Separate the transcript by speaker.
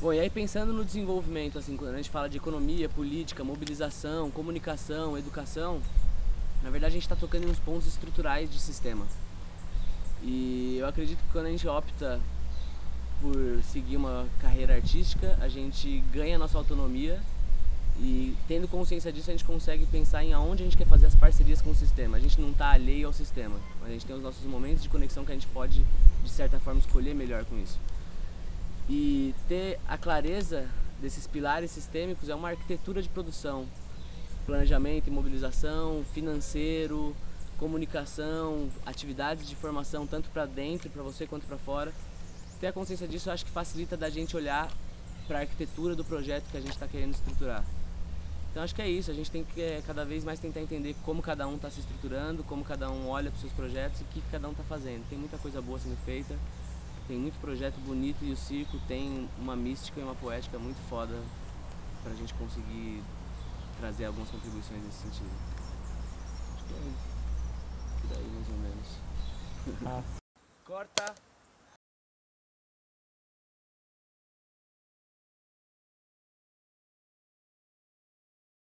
Speaker 1: Bom, e aí pensando no desenvolvimento, assim, quando a gente fala de economia, política, mobilização, comunicação, educação, na verdade a gente está tocando em uns pontos estruturais de sistema. E eu acredito que quando a gente opta por seguir uma carreira artística, a gente ganha a nossa autonomia e tendo consciência disso a gente consegue pensar em aonde a gente quer fazer as parcerias com o sistema. A gente não está alheio ao sistema, mas a gente tem os nossos momentos de conexão que a gente pode, de certa forma, escolher melhor com isso. E ter a clareza desses pilares sistêmicos é uma arquitetura de produção, planejamento e mobilização, financeiro, comunicação, atividades de formação tanto para dentro, para você, quanto para fora. Ter a consciência disso eu acho que facilita da gente olhar para a arquitetura do projeto que a gente está querendo estruturar. Então acho que é isso, a gente tem que cada vez mais tentar entender como cada um está se estruturando, como cada um olha para os seus projetos e o que cada um está fazendo. Tem muita coisa boa sendo feita, tem muito projeto bonito e o circo tem uma mística e uma poética muito foda para a gente conseguir trazer algumas contribuições nesse sentido. Acho que é isso. Por aí mais ou menos.
Speaker 2: Ah.
Speaker 1: Corta!